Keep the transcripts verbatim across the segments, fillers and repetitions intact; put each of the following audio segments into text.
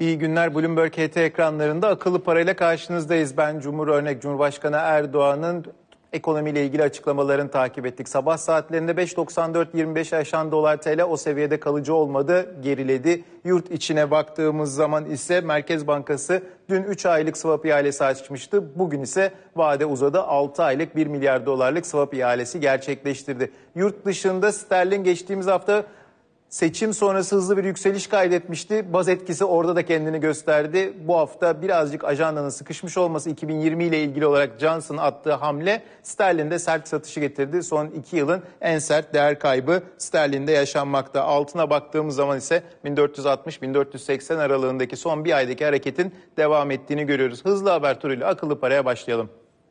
İyi günler. Bloomberg H T ekranlarında akıllı parayla karşınızdayız. Ben Cumhur Örnek, Cumhurbaşkanı Erdoğan'ın ekonomiyle ilgili açıklamalarını takip ettik. Sabah saatlerinde beş doksan dört yirmi beş aşan dolar T L o seviyede kalıcı olmadı, geriledi. Yurt içine baktığımız zaman ise Merkez Bankası dün üç aylık swap ihalesi açmıştı. Bugün ise vade uzadı, altı aylık bir milyar dolarlık swap ihalesi gerçekleştirdi. Yurt dışında sterlin geçtiğimiz hafta seçim sonrası hızlı bir yükseliş kaydetmişti. Baz etkisi orada da kendini gösterdi. Bu hafta birazcık ajandanın sıkışmış olması iki bin yirmi ile ilgili olarak Johnson'ın attığı hamle sterlinde sert satışı getirdi. Son iki yılın en sert değer kaybı sterlinde yaşanmakta. Altına baktığımız zaman ise bin dört yüz altmış bin dört yüz seksen aralığındaki son bir aydaki hareketin devam ettiğini görüyoruz. Hızlı haber turuyla akıllı paraya başlayalım.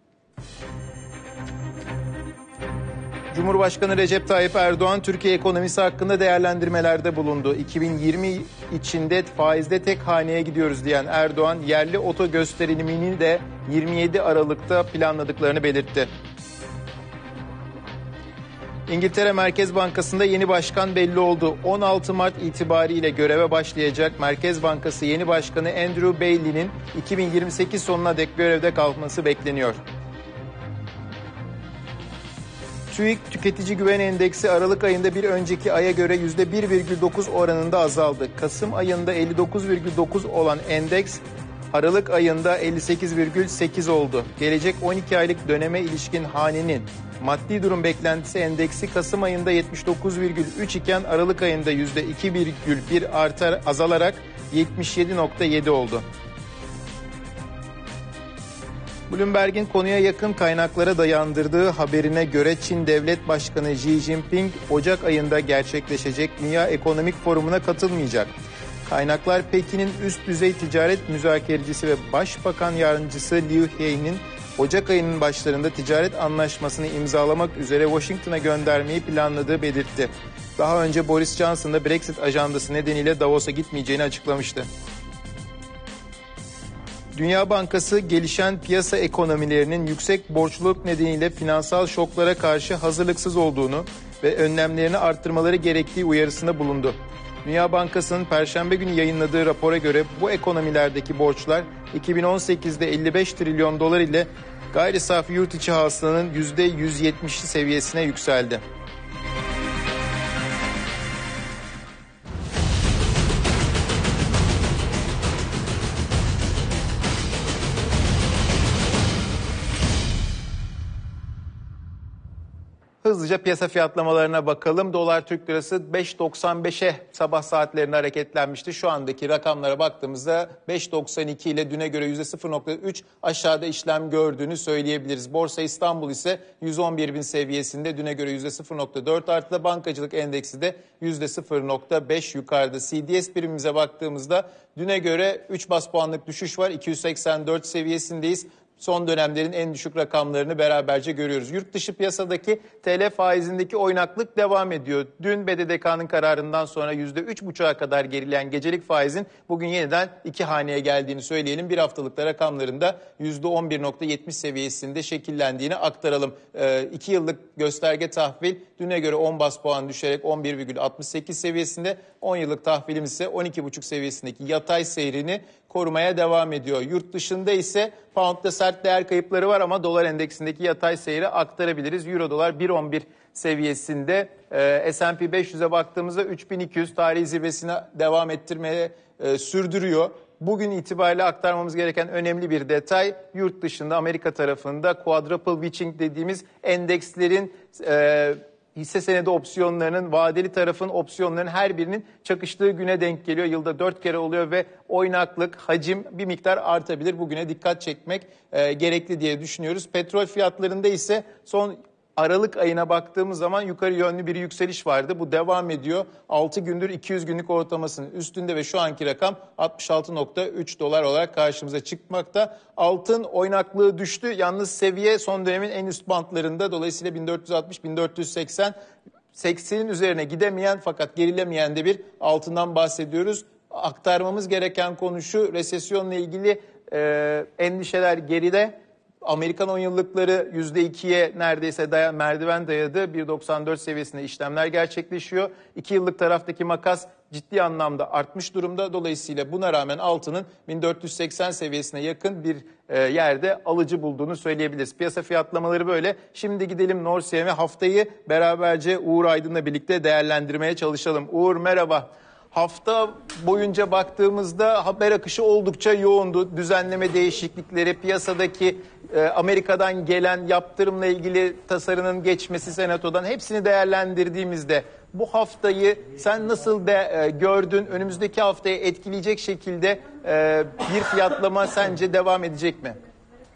Cumhurbaşkanı Recep Tayyip Erdoğan Türkiye ekonomisi hakkında değerlendirmelerde bulundu. iki bin yirmi içinde faizde tek haneye gidiyoruz diyen Erdoğan, yerli oto gösterimini de yirmi yedi Aralık'ta planladıklarını belirtti. İngiltere Merkez Bankası'nda yeni başkan belli oldu. on altı Mart itibariyle göreve başlayacak Merkez Bankası yeni başkanı Andrew Bailey'nin iki bin yirmi sekiz sonuna dek görevde kalması bekleniyor. TÜİK Tüketici Güven Endeksi Aralık ayında bir önceki aya göre yüzde bir virgül dokuz oranında azaldı. Kasım ayında elli dokuz virgül dokuz olan endeks Aralık ayında elli sekiz virgül sekiz oldu. Gelecek on iki aylık döneme ilişkin hanenin maddi durum beklentisi endeksi Kasım ayında yetmiş dokuz virgül üç iken Aralık ayında yüzde iki virgül bir artar azalarak yetmiş yedi virgül yedi oldu. Bloomberg'in konuya yakın kaynaklara dayandırdığı haberine göre Çin Devlet Başkanı Xi Jinping Ocak ayında gerçekleşecek Dünya Ekonomik Forumu'na katılmayacak. Kaynaklar Pekin'in üst düzey ticaret müzakerecisi ve Başbakan Yardımcısı Liu He'nin Ocak ayının başlarında ticaret anlaşmasını imzalamak üzere Washington'a göndermeyi planladığı belirtti. Daha önce Boris Johnson da Brexit ajandası nedeniyle Davos'a gitmeyeceğini açıklamıştı. Dünya Bankası gelişen piyasa ekonomilerinin yüksek borçluluk nedeniyle finansal şoklara karşı hazırlıksız olduğunu ve önlemlerini arttırmaları gerektiği uyarısında bulundu. Dünya Bankası'nın Perşembe günü yayınladığı rapora göre bu ekonomilerdeki borçlar iki bin on sekizde elli beş trilyon dolar ile gayri safi yurt içi hasılanın yüzde yüz yetmişi seviyesine yükseldi. Hızlıca piyasa fiyatlamalarına bakalım. Dolar Türk Lirası beş doksan beşe sabah saatlerinde hareketlenmişti. Şu andaki rakamlara baktığımızda beş doksan iki ile düne göre yüzde sıfır virgül üç aşağıda işlem gördüğünü söyleyebiliriz. Borsa İstanbul ise yüz on bir bin seviyesinde, düne göre yüzde sıfır virgül dört artıda. Bankacılık endeksi de yüzde sıfır virgül beş yukarıda. C D S birimimize baktığımızda düne göre üç bas puanlık düşüş var. iki yüz seksen dört seviyesindeyiz. Son dönemlerin en düşük rakamlarını beraberce görüyoruz. Yurt dışı piyasadaki T L faizindeki oynaklık devam ediyor. Dün B D D K'nın kararından sonra yüzde üç buçuğa kadar gerileyen gecelik faizin bugün yeniden iki haneye geldiğini söyleyelim. Bir haftalıkta rakamlarında yüzde on bir virgül yetmiş seviyesinde şekillendiğini aktaralım. Ee, iki yıllık gösterge tahvil düne göre on bas puan düşerek on bir virgül altmış sekiz seviyesinde. on yıllık tahvilimiz ise on iki buçuk seviyesindeki yatay seyrini korumaya devam ediyor. Yurt dışında ise pound'da sert değer kayıpları var ama dolar endeksindeki yatay seyri aktarabiliriz. Euro dolar bir virgül on bir seviyesinde. Ee, S and P beş yüze baktığımızda üç bin iki yüz tarihi zirvesine devam ettirmeye e, sürdürüyor. Bugün itibariyle aktarmamız gereken önemli bir detay, yurt dışında Amerika tarafında quadruple witching dediğimiz endekslerin e, hisse senedi opsiyonlarının, vadeli tarafın opsiyonlarının her birinin çakıştığı güne denk geliyor. Yılda dört kere oluyor ve oynaklık, hacim bir miktar artabilir. Bugüne dikkat çekmek e, gerekli diye düşünüyoruz. Petrol fiyatlarında ise son Aralık ayına baktığımız zaman yukarı yönlü bir yükseliş vardı. Bu devam ediyor. altı gündür iki yüz günlük ortalamasının üstünde ve şu anki rakam altmış altı virgül üç dolar olarak karşımıza çıkmakta. Altın oynaklığı düştü. Yalnız seviye son dönemin en üst bantlarında. Dolayısıyla bin dört yüz altmış bin dört yüz seksen seksenin üzerine gidemeyen fakat gerilemeyen de bir altından bahsediyoruz. Aktarmamız gereken konu şu: resesyonla ilgili e, endişeler geride. Amerikan on yıllıkları yüzde ikiye neredeyse dayan, merdiven dayadı. bir virgül doksan dört seviyesinde işlemler gerçekleşiyor. iki yıllık taraftaki makas ciddi anlamda artmış durumda. Dolayısıyla buna rağmen altının bin dört yüz seksen seviyesine yakın bir e, yerde alıcı bulduğunu söyleyebiliriz. Piyasa fiyatlamaları böyle. Şimdi gidelim Nordsee ve haftayı beraberce Uğur Aydın'la birlikte değerlendirmeye çalışalım. Uğur merhaba. Hafta boyunca baktığımızda haber akışı oldukça yoğundu. Düzenleme değişiklikleri, piyasadaki e, Amerika'dan gelen yaptırımla ilgili tasarının geçmesi senatodan, hepsini değerlendirdiğimizde bu haftayı sen nasıl de, e, gördün? Önümüzdeki haftayı etkileyecek şekilde e, bir fiyatlama sence devam edecek mi?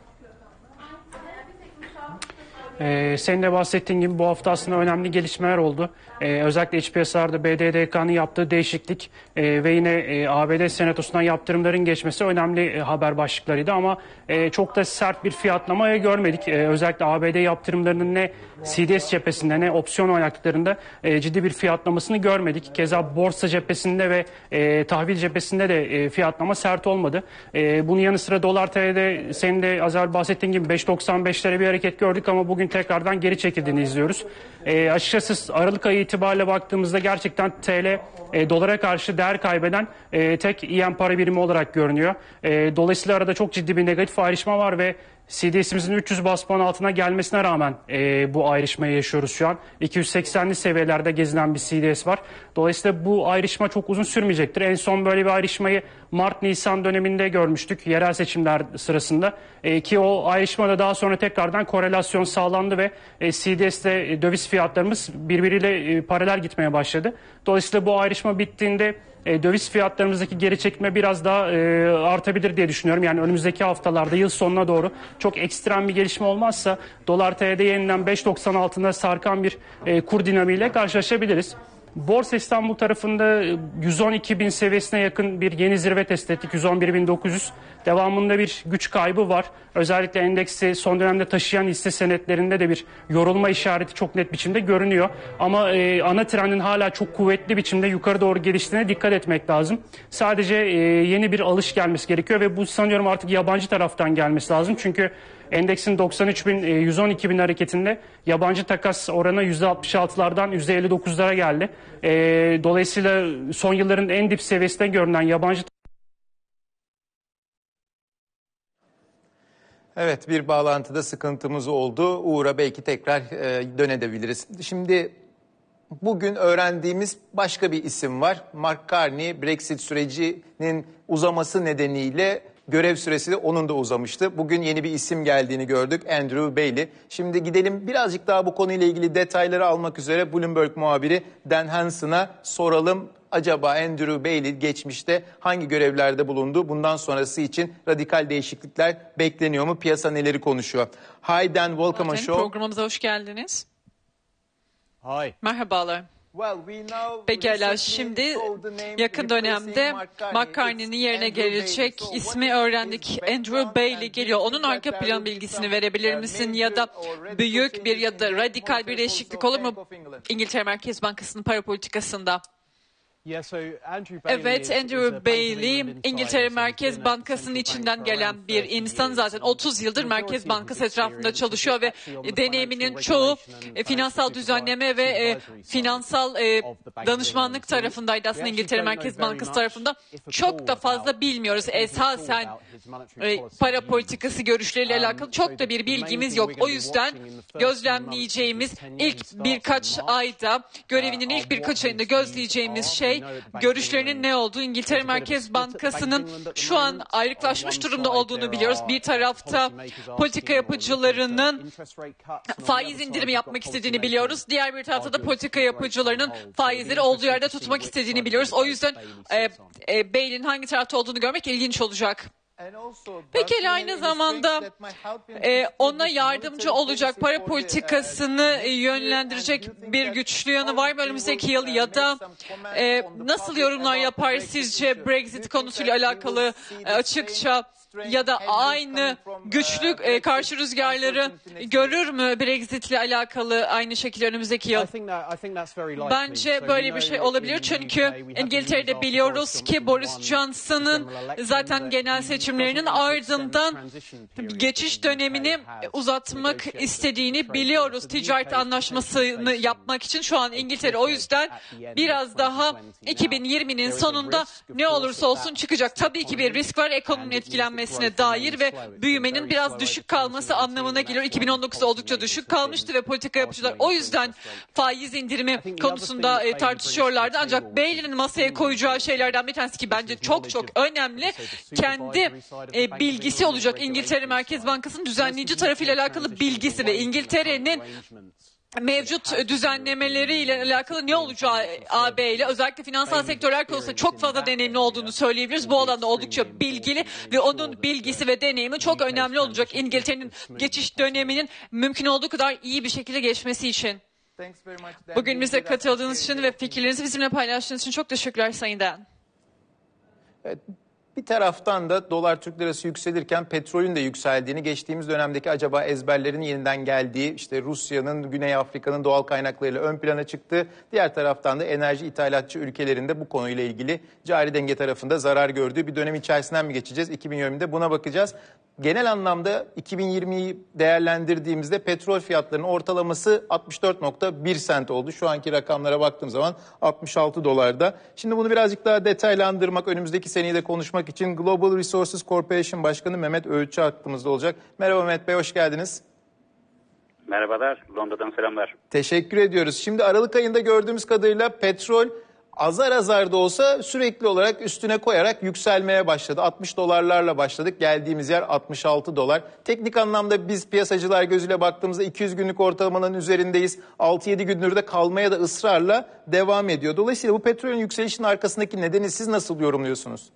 Ee, senin de bahsettiğin gibi bu hafta aslında önemli gelişmeler oldu. Ee, özellikle iç piyasalarda B D D K'nın yaptığı değişiklik e, ve yine e, A B D Senatosu'ndan yaptırımların geçmesi önemli e, haber başlıklarıydı. Ama e, çok da sert bir fiyatlama görmedik. E, özellikle A B D yaptırımlarının ne C D S cephesinde ne opsiyon oynaklarında e, ciddi bir fiyatlamasını görmedik. Keza borsa cephesinde ve e, tahvil cephesinde de e, fiyatlama sert olmadı. E, bunun yanı sıra dolar T L'de senin de az evvel bahsettiğin gibi beş doksan beşlere bir hareket gördük ama bugün tekrardan geri çekildiğini izliyoruz. E, açıkçası Aralık ayı itibariyle baktığımızda gerçekten T L e, dolara karşı değer kaybeden e, tek E M para birimi olarak görünüyor. E, dolayısıyla arada çok ciddi bir negatif ayrışma var ve C D S'imizin üç yüz bas puan altına gelmesine rağmen e, bu ayrışmayı yaşıyoruz şu an. iki yüz seksenli seviyelerde gezinen bir C D S var. Dolayısıyla bu ayrışma çok uzun sürmeyecektir. En son böyle bir ayrışmayı Mart-Nisan döneminde görmüştük yerel seçimler sırasında. E, ki o ayrışmada daha sonra tekrardan korelasyon sağlandı ve e, C D S'te e, döviz fiyatlarımız birbiriyle e, paralel gitmeye başladı. Dolayısıyla bu ayrışma bittiğinde E, döviz fiyatlarımızdaki geri çekme biraz daha e, artabilir diye düşünüyorum. Yani önümüzdeki haftalarda yıl sonuna doğru çok ekstrem bir gelişme olmazsa dolar T L'de yeniden beş doksan altında sarkan bir e, kur dinamiğiyle karşılaşabiliriz. Borsa İstanbul tarafında yüz on iki bin seviyesine yakın bir yeni zirve test ettik. yüz on bir bin dokuz yüz. Devamında bir güç kaybı var. Özellikle endeksi son dönemde taşıyan hisse senetlerinde de bir yorulma işareti çok net biçimde görünüyor. Ama e, ana trendin hala çok kuvvetli biçimde yukarı doğru geliştiğine dikkat etmek lazım. Sadece e, yeni bir alış gelmesi gerekiyor ve bu sanıyorum artık yabancı taraftan gelmesi lazım. Çünkü endeksin doksan üç bin, yüz on iki bin hareketinde yabancı takas oranı yüzde altmış altılardan yüzde elli dokuzlara geldi. E, dolayısıyla son yılların en dip seviyesinde görünen yabancı. Evet, bir bağlantıda sıkıntımız oldu. Uğur'a belki tekrar e, dönebiliriz. Şimdi bugün öğrendiğimiz başka bir isim var. Mark Carney, Brexit sürecinin uzaması nedeniyle görev süresi de onun da uzamıştı. Bugün yeni bir isim geldiğini gördük. Andrew Bailey. Şimdi gidelim birazcık daha bu konuyla ilgili detayları almak üzere Bloomberg muhabiri Dan Hanson'a soralım. Acaba Andrew Bailey geçmişte hangi görevlerde bulundu? Bundan sonrası için radikal değişiklikler bekleniyor mu? Piyasa neleri konuşuyor? Hi Dan, welcome on show. Programımıza hoş geldiniz. Hi. Merhabalar. Pekala, şimdi yakın dönemde Mark Carney'nin yerine gelecek ismi öğrendik. Andrew Bailey geliyor. Onun arka plan bilgisini verebilir misin? Ya da büyük bir ya da radikal bir değişiklik olur mu İngiltere Merkez Bankası'nın para politikasında? Evet, Andrew Bailey, İngiltere Merkez Bankası'nın içinden gelen bir insan. Zaten otuz yıldır Merkez Bankası etrafında çalışıyor ve deneyiminin çoğu finansal düzenleme ve finansal danışmanlık tarafındaydı aslında İngiltere Merkez Bankası tarafında. Çok da fazla bilmiyoruz. Esasen para politikası görüşleriyle alakalı çok da bir bilgimiz yok. O yüzden gözlemleyeceğimiz ilk birkaç ayda, görevinin ilk birkaç ayında gözleyeceğimiz şey görüşlerinin ne olduğu. İngiltere Merkez Bankası'nın şu an ayrıklaşmış durumda olduğunu biliyoruz. Bir tarafta politika yapıcılarının faiz indirimi yapmak istediğini biliyoruz. Diğer bir tarafta da politika yapıcılarının faizleri olduğu yerde tutmak istediğini biliyoruz. O yüzden e, e, Bailey'nin hangi tarafta olduğunu görmek ilginç olacak. Peki aynı zamanda e, ona yardımcı olacak, para politikasını e, yönlendirecek bir güçlü yanı var mı önümüzdeki yıl, ya da e, nasıl yorumlar yapar sizce Brexit konusuyla alakalı e, açıkça, ya da aynı güçlü e, karşı rüzgarları görür mü Brexit ile alakalı aynı şekilde önümüzdeki yıl? Bence böyle bir şey olabilir çünkü İngiltere'de biliyoruz ki Boris Johnson'ın zaten genel seçim seçimlerinin ardından geçiş dönemini uzatmak istediğini biliyoruz. Ticaret anlaşmasını yapmak için şu an İngiltere o yüzden biraz daha iki bin yirminin sonunda ne olursa olsun çıkacak. Tabii ki bir risk var ekonominin etkilenmesine dair ve büyümenin biraz düşük kalması anlamına geliyor. iki bin on dokuzda oldukça düşük kalmıştı ve politika yapıcılar o yüzden faiz indirimi konusunda e, tartışıyorlardı. Ancak Bailey'nin masaya koyacağı şeylerden bir tanesi ki bence çok çok önemli. Kendi e, bilgisi olacak. İngiltere Merkez Bankası'nın düzenleyici tarafıyla alakalı bilgisi ve İngiltere'nin mevcut düzenlemeleriyle alakalı ne olacağı A B ile özellikle finansal sektörler konusunda çok fazla deneyimli olduğunu söyleyebiliriz. Bu alanda oldukça bilgili ve onun bilgisi ve deneyimi çok önemli olacak İngiltere'nin geçiş döneminin mümkün olduğu kadar iyi bir şekilde geçmesi için. Bugün bize katıldığınız için ve fikirlerinizi bizimle paylaştığınız için çok teşekkürler Sayın Dan. Evet. Bir taraftan da dolar Türk lirası yükselirken petrolün de yükseldiğini, geçtiğimiz dönemdeki acaba ezberlerin yeniden geldiği, işte Rusya'nın, Güney Afrika'nın doğal kaynaklarıyla ön plana çıktı. Diğer taraftan da enerji ithalatçı ülkelerinde bu konuyla ilgili cari denge tarafında zarar gördüğü bir dönem içerisinden mi geçeceğiz? iki bin yirmide buna bakacağız. Genel anlamda iki bin yirmiyi değerlendirdiğimizde petrol fiyatlarının ortalaması altmış dört nokta bir sent oldu. Şu anki rakamlara baktığım zaman altmış altı dolarda. Şimdi bunu birazcık daha detaylandırmak, önümüzdeki seneyi de konuşmak için Global Resources Corporation Başkanı Mehmet Öğütçü hattımızda olacak. Merhaba Mehmet Bey, hoş geldiniz. Merhabalar, Londra'dan selamlar. Teşekkür ediyoruz. Şimdi Aralık ayında gördüğümüz kadarıyla petrol azar azar da olsa sürekli olarak üstüne koyarak yükselmeye başladı. altmış dolarlarla başladık. Geldiğimiz yer altmış altı dolar. Teknik anlamda biz piyasacılar gözüyle baktığımızda iki yüz günlük ortalamanın üzerindeyiz. altı yedi gündür de kalmaya da ısrarla devam ediyor. Dolayısıyla bu petrolün yükselişinin arkasındaki nedeni siz nasıl yorumluyorsunuz?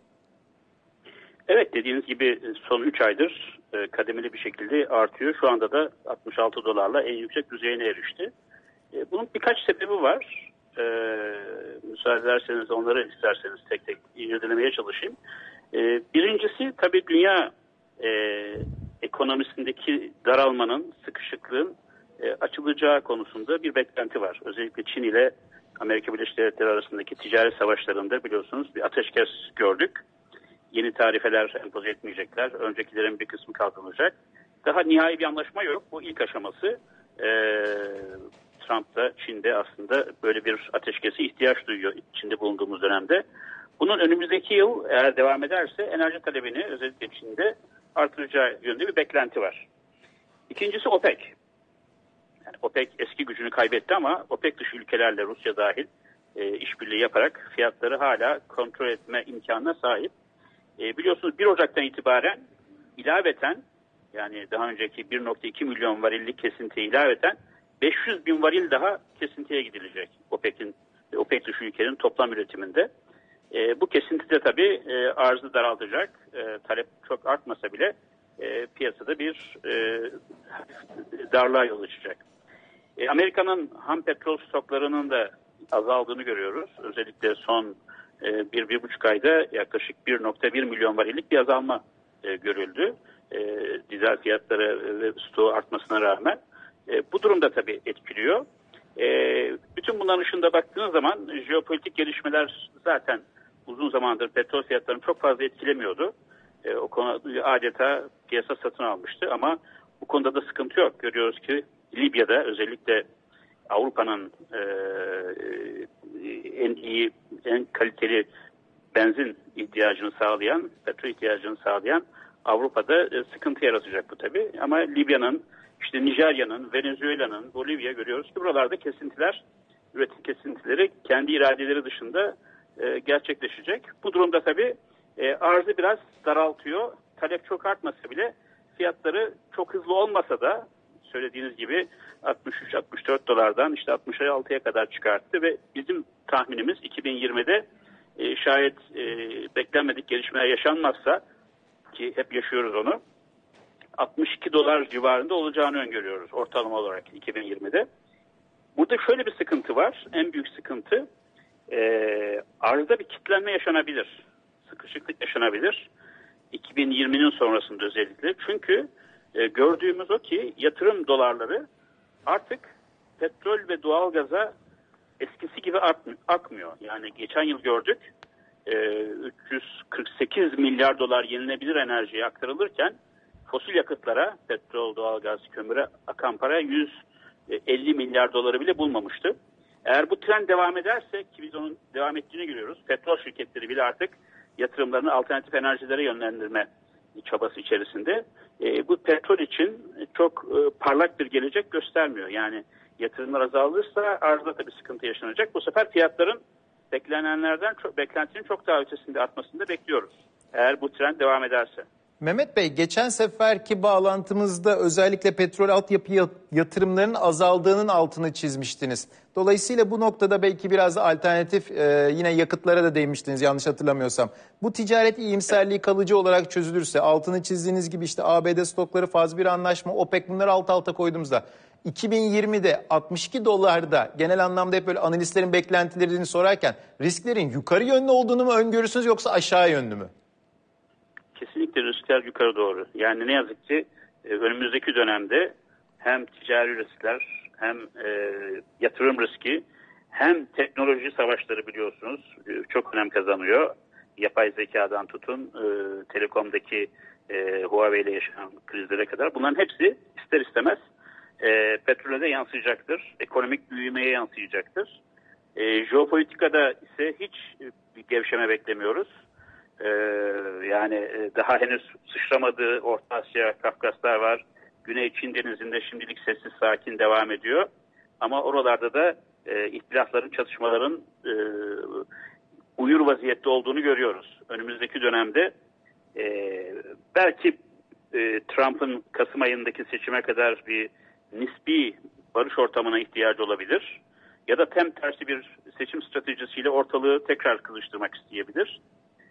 Evet, dediğiniz gibi son üç aydır kademeli bir şekilde artıyor. Şu anda da altmış altı dolarla en yüksek düzeyine erişti. Bunun birkaç sebebi var. Ee, müsaade ederseniz onları isterseniz tek tek irdelemeye çalışayım. Ee, birincisi tabii dünya e, ekonomisindeki daralmanın, sıkışıklığın e, açılacağı konusunda bir beklenti var. Özellikle Çin ile Amerika Birleşik Devletleri arasındaki ticaret savaşlarında biliyorsunuz bir ateşkes gördük. Yeni tarifeler empoze etmeyecekler. Öncekilerin bir kısmı kaldırılacak. Daha nihai bir anlaşma yok. Bu ilk aşaması. Ee, Trump da Çin'de aslında böyle bir ateşkese ihtiyaç duyuyor içinde bulunduğumuz dönemde. Bunun önümüzdeki yıl eğer devam ederse enerji talebini özellikle Çin'de artıracağı yönde bir beklenti var. İkincisi OPEC. Yani OPEC eski gücünü kaybetti ama OPEC dışı ülkelerle Rusya dahil e, işbirliği yaparak fiyatları hala kontrol etme imkanına sahip. E, biliyorsunuz bir Ocak'tan itibaren ilaveten yani daha önceki bir nokta iki milyon varillik kesintiye ilaveten beş yüz bin varil daha kesintiye gidilecek OPEC'in OPEC dışı ülkenin toplam üretiminde. E, bu kesintide tabii e, arzı daraltacak. E, talep çok artmasa bile e, piyasada bir e, darlığa yol açacak. E, Amerika'nın ham petrol stoklarının da azaldığını görüyoruz. Özellikle son e, bir, bir buçuk ayda yaklaşık bir nokta bir milyon varillik bir azalma e, görüldü. E, dizel fiyatları ve stoğu artmasına rağmen. E, bu durumda tabii etkiliyor. E, bütün bunların ışığında baktığınız zaman jeopolitik gelişmeler zaten uzun zamandır petrol fiyatlarını çok fazla etkilemiyordu. E, o konu adeta piyasa satın almıştı ama bu konuda da sıkıntı yok. Görüyoruz ki Libya'da özellikle Avrupa'nın e, en iyi, en kaliteli benzin ihtiyacını sağlayan, petrol ihtiyacını sağlayan Avrupa'da e, sıkıntı yaratacak bu tabii. Ama Libya'nın, işte Nijerya'nın, Venezuela'nın, Bolivya görüyoruz ki buralarda kesintiler, üretim kesintileri kendi iradeleri dışında e, gerçekleşecek. Bu durumda tabii e, arzı biraz daraltıyor. Talep çok artmasa bile fiyatları çok hızlı olmasa da söylediğiniz gibi altmış üç altmış dört dolardan işte altmış altıya kadar çıkarttı ve bizim tahminimiz iki bin yirmide e, şayet e, beklenmedik gelişmeler yaşanmazsa ki hep yaşıyoruz onu altmış iki dolar civarında olacağını öngörüyoruz ortalama olarak iki bin yirmide. Burada şöyle bir sıkıntı var. En büyük sıkıntı e, arzda bir kitlenme yaşanabilir. Sıkışıklık yaşanabilir. iki bin yirminin sonrasında özellikle. Çünkü e, gördüğümüz o ki yatırım dolarları artık petrol ve doğalgaza eskisi gibi akmıyor. Yani geçen yıl gördük üç yüz kırk sekiz milyar dolar yenilenebilir enerjiye aktarılırken fosil yakıtlara, petrol, doğalgaz, kömüre akan para yüz elli milyar doları bile bulmamıştı. Eğer bu trend devam ederse, ki biz onun devam ettiğini görüyoruz, petrol şirketleri bile artık yatırımlarını alternatif enerjilere yönlendirme çabası içerisinde. E, bu petrol için çok e, parlak bir gelecek göstermiyor. Yani yatırımlar azalırsa arzda tabii sıkıntı yaşanacak. Bu sefer fiyatların beklenenlerden, çok, beklentinin çok daha ötesinde artmasını da bekliyoruz. Eğer bu trend devam ederse. Mehmet Bey, geçen seferki bağlantımızda özellikle petrol altyapı yatırımlarının azaldığının altını çizmiştiniz. Dolayısıyla bu noktada belki biraz alternatif e, yine yakıtlara da değinmiştiniz yanlış hatırlamıyorsam. Bu ticaret iyimserliği kalıcı olarak çözülürse, altını çizdiğiniz gibi işte A B D stokları, faz bir anlaşma, OPEC, bunları alt alta koyduğumuzda iki bin yirmide altmış iki dolarda genel anlamda hep böyle analistlerin beklentilerini sorarken risklerin yukarı yönlü olduğunu mu öngörürsünüz yoksa aşağı yönlü mü? Kesinlikle riskler yukarı doğru. Yani ne yazık ki önümüzdeki dönemde hem ticari riskler, hem e, yatırım riski, hem teknoloji savaşları biliyorsunuz çok önem kazanıyor. Yapay zekadan tutun, e, telekomdaki e, Huawei ile yaşanan krizlere kadar. Bunların hepsi ister istemez e, petrole de yansıyacaktır. Ekonomik büyümeye yansıyacaktır. E, jeopolitikada ise hiç bir gevşeme beklemiyoruz. Ee, yani daha henüz sıçramadığı Orta Asya, Kafkaslar var. Güney Çin Denizi'nde şimdilik sessiz sakin devam ediyor. Ama oralarda da e, ihtilafların, çatışmaların e, uyur vaziyette olduğunu görüyoruz. Önümüzdeki dönemde e, belki e, Trump'ın Kasım ayındaki seçime kadar bir nispi barış ortamına ihtiyacı olabilir. Ya da tam tersi bir seçim stratejisiyle ortalığı tekrar kızıştırmak isteyebilir.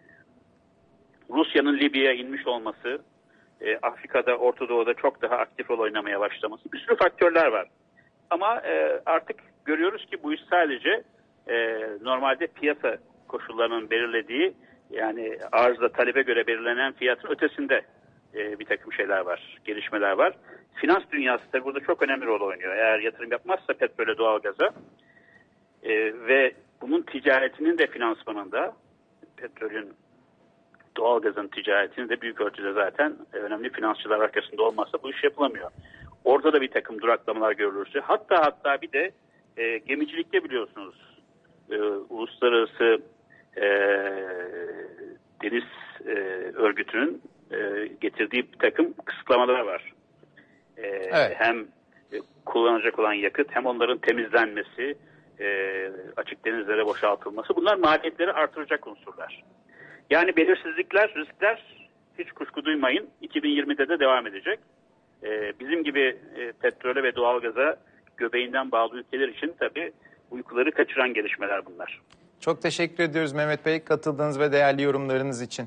Rusya'nın Libya'ya inmiş olması, e, Afrika'da, Orta Doğu'da çok daha aktif rol oynamaya başlaması, bir sürü faktörler var. Ama e, artık görüyoruz ki bu iş sadece e, normalde piyasa koşullarının belirlediği, yani arzla talebe göre belirlenen fiyatın ötesinde e, bir takım şeyler var, gelişmeler var. Finans dünyası tabii burada çok önemli rol oynuyor. Eğer yatırım yapmazsa petrole, doğalgaza e, ve bunun ticaretinin de finansmanında, petrolün, doğalgazın ticaretini de büyük ölçüde zaten önemli finansçılar arkasında olmazsa bu iş yapılamıyor. Orada da bir takım duraklamalar görülürse, hatta hatta bir de e, gemicilikte biliyorsunuz e, uluslararası e, deniz e, örgütünün e, getirdiği bir takım kısıtlamalar var. E, evet. Hem e, kullanacak olan yakıt, hem onların temizlenmesi, e, açık denizlere boşaltılması, bunlar maliyetleri artıracak unsurlar. Yani belirsizlikler, riskler, hiç kuşku duymayın, iki bin yirmide de devam edecek. Ee, bizim gibi e, petrole ve doğalgaza göbeğinden bağlı ülkeler için tabii uykuları kaçıran gelişmeler bunlar. Çok teşekkür ediyoruz Mehmet Bey, katıldığınız ve değerli yorumlarınız için.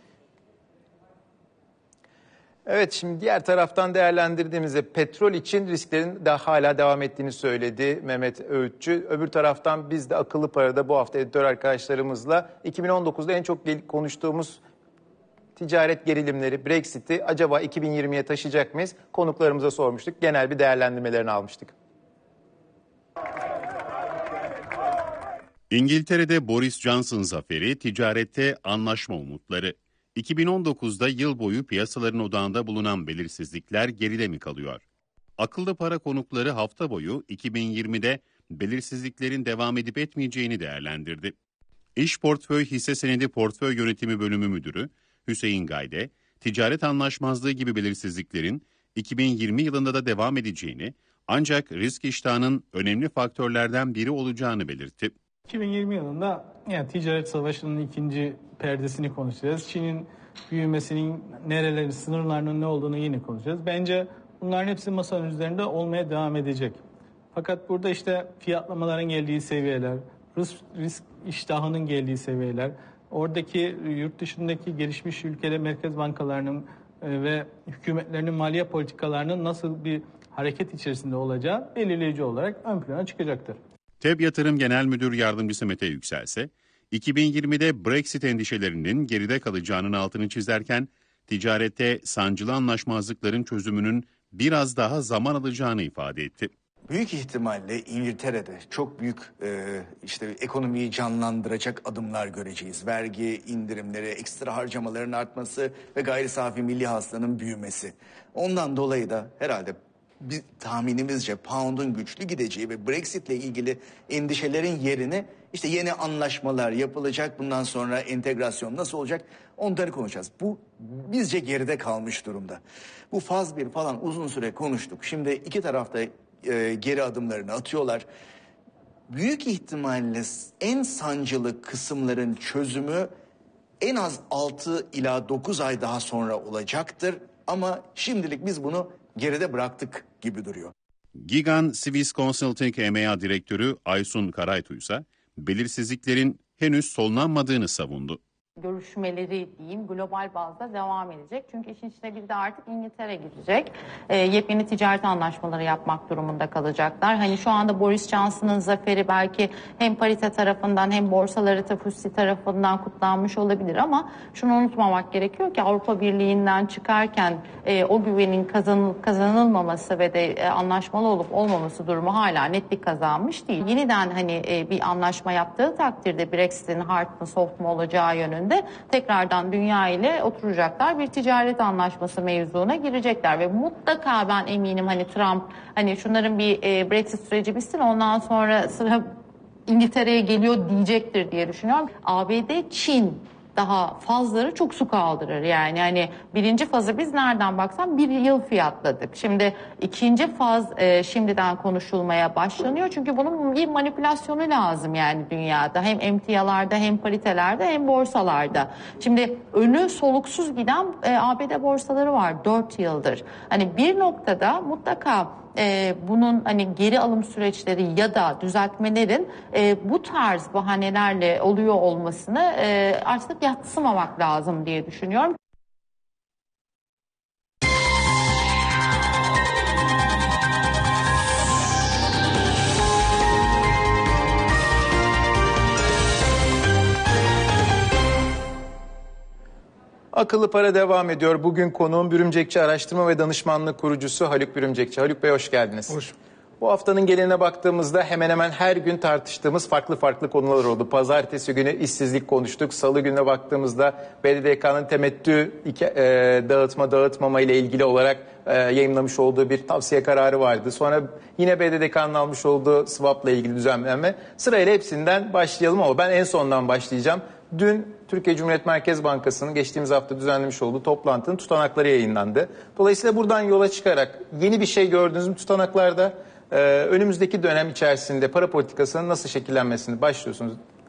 Evet, şimdi diğer taraftan değerlendirdiğimizde petrol için risklerin de hala devam ettiğini söyledi Mehmet Öğütçü. Öbür taraftan biz de Akıllı Para'da bu hafta editör arkadaşlarımızla iki bin on dokuzda en çok konuştuğumuz ticaret gerilimleri, Brexit'i acaba iki bin yirmiye taşıyacak mıyız? Konuklarımıza sormuştuk, genel bir değerlendirmelerini almıştık. İngiltere'de Boris Johnson zaferi, ticarette anlaşma umutları. iki bin on dokuzda yıl boyu piyasaların odağında bulunan belirsizlikler geride mi kalıyor? Akıllı Para konukları hafta boyu iki bin yirmide belirsizliklerin devam edip etmeyeceğini değerlendirdi. İş Portföy Hisse Senedi Portföy Yönetimi Bölümü Müdürü Hüseyin Gayde, ticaret anlaşmazlığı gibi belirsizliklerin iki bin yirmi yılında da devam edeceğini, ancak risk iştahının önemli faktörlerden biri olacağını belirtti. iki bin yirmi yılında yani ticaret savaşının ikinci perdesini konuşacağız. Çin'in büyümesinin nereleri, sınırlarının ne olduğunu yine konuşacağız. Bence bunların hepsi masanın üzerinde olmaya devam edecek. Fakat burada işte fiyatlamaların geldiği seviyeler, risk, risk iştahının geldiği seviyeler, oradaki yurt dışındaki gelişmiş ülkeler merkez bankalarının ve hükümetlerinin maliye politikalarının nasıl bir hareket içerisinde olacağı belirleyici olarak ön plana çıkacaktır. T E B Yatırım Genel Müdür Yardımcısı Mete Yükselse, iki bin yirmide Brexit endişelerinin geride kalacağının altını çizerken, ticarette sancılı anlaşmazlıkların çözümünün biraz daha zaman alacağını ifade etti. Büyük ihtimalle İngiltere'de çok büyük e, işte ekonomiyi canlandıracak adımlar göreceğiz. Vergi indirimleri, ekstra harcamaların artması ve gayri safi milli hasılanın büyümesi. Ondan dolayı da herhalde bir tahminimizce pound'un güçlü gideceği ve Brexit'le ilgili endişelerin yerine işte yeni anlaşmalar yapılacak. Bundan sonra entegrasyon nasıl olacak? Onları konuşacağız. Bu bizce geride kalmış durumda. Bu faz bir falan uzun süre konuştuk. Şimdi iki tarafta e, geri adımlarını atıyorlar. Büyük ihtimalle en sancılı kısımların çözümü en az altı ila dokuz ay daha sonra olacaktır. Ama şimdilik biz bunu geride bıraktık gibi duruyor. Gigan Swiss Consulting E M A Direktörü Aysun Karaytu ise belirsizliklerin henüz sonlanmadığını savundu. Görüşmeleri diyeyim global bazda devam edecek. Çünkü işin içine bir de artık İngiltere girecek. E, yepyeni ticaret anlaşmaları yapmak durumunda kalacaklar. Hani şu anda Boris Johnson'ın zaferi belki hem parite tarafından hem borsaları F T S E tarafından kutlanmış olabilir ama şunu unutmamak gerekiyor ki Avrupa Birliği'nden çıkarken e, o güvenin kazanıl, kazanılmaması ve de e, anlaşmalı olup olmaması durumu hala net bir kazanmış değil. Yeniden hani e, bir anlaşma yaptığı takdirde Brexit'in hard mı soft mu olacağı yönünde de tekrardan dünya ile oturacaklar, bir ticaret anlaşması mevzuna girecekler ve mutlaka ben eminim hani Trump hani şunların bir e, Brexit süreci bitsin ondan sonra sıra İngiltere'ye geliyor diyecektir diye düşünüyorum. A B D, Çin daha fazları çok su kaldırır. Yani hani birinci fazı biz nereden baksan bir yıl fiyatladık. Şimdi ikinci faz e, şimdiden konuşulmaya başlanıyor. Çünkü bunun bir manipülasyonu lazım yani dünyada. Hem emtialarda hem paritelerde hem borsalarda. Şimdi önü soluksuz giden e, A B D borsaları var dört yıldır. Hani bir noktada mutlaka e, bunun hani geri alım süreçleri ya da düzeltmelerin e, bu tarz bahanelerle oluyor olmasını e, artık yadsımamak lazım diye düşünüyorum. Akıllı Para devam ediyor. Bugün konuğum Bürümcekçi Araştırma ve Danışmanlık kurucusu Haluk Bürümcekçi. Haluk Bey hoş geldiniz. Hoş. Bu haftanın geneline baktığımızda hemen hemen her gün tartıştığımız farklı farklı konular oldu. Pazartesi günü işsizlik konuştuk. Salı gününe baktığımızda B D D K'nın temettü e, dağıtma dağıtmama ile ilgili olarak e, yayımlamış olduğu bir tavsiye kararı vardı. Sonra yine B D D K'nın almış olduğu swap'la ilgili düzenleme. Sırayla hepsinden başlayalım ama ben en sondan başlayacağım. Dün Türkiye Cumhuriyet Merkez Bankası'nın geçtiğimiz hafta düzenlemiş olduğu toplantının tutanakları yayınlandı. Dolayısıyla buradan yola çıkarak yeni bir şey gördünüz mü tutanaklarda? Ee, önümüzdeki dönem içerisinde para politikasının nasıl şekillenmesini başlıyorsunuz?